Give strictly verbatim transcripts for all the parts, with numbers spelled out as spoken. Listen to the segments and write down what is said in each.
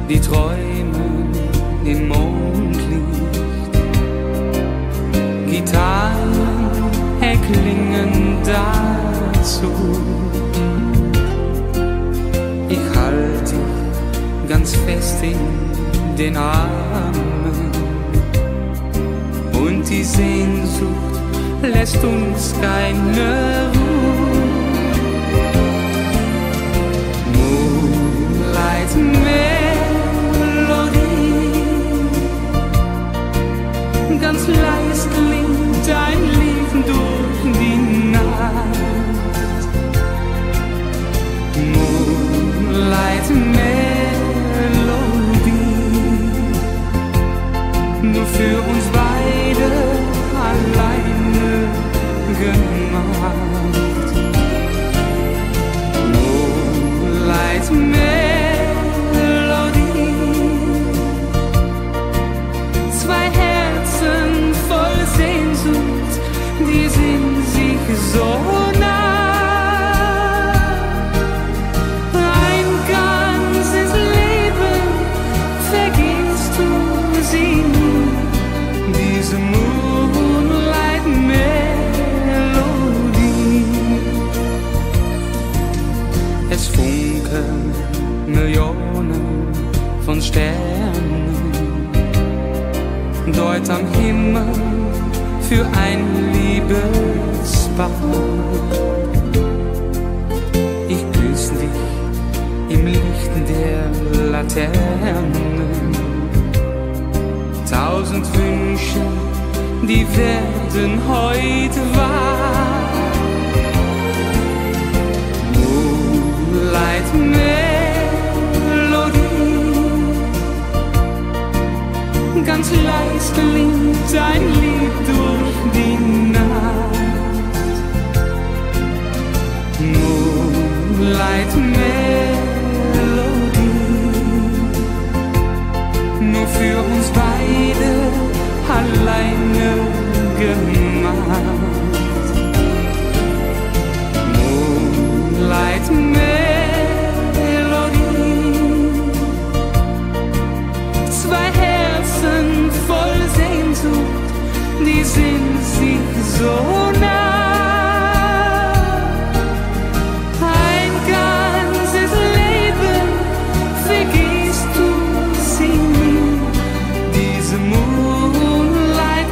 die träumen im Mondlicht. Gitarren erklingen dazu. Ich halte dich ganz fest in den Armen und die Sehnsucht lässt uns keine Ruhe. Moonlight Melodie, ganz leis klingt ein Lied durch die Nacht. Moonlight Melodie, nur für uns beide alleine gemacht. Moonlight Melodie, zwei Herzen voll Sehnsucht, die sind sich so nah. Ein ganzes Leben vergisst du sie nie, diese Moonlight Melodie. Es funkeln Millionen von Sternen dort am Himmel für ein Liebespaar. Ich küsse dich im Licht der Laternen. Tausend Wünsche, die werden heute wahr. Moonlight Melodie, ganz leis klingt ein Lied durch die Nacht. Moonlight Melodie, nur für uns beide alleine gemacht. Moonlight Melodie, zwei Herzen voll Sehnsucht, die sind sich so nah. Ein ganzes Leben vergisst du sie nie, diese Moonlight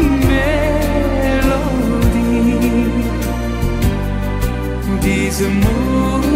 Melodie, diese Moonlight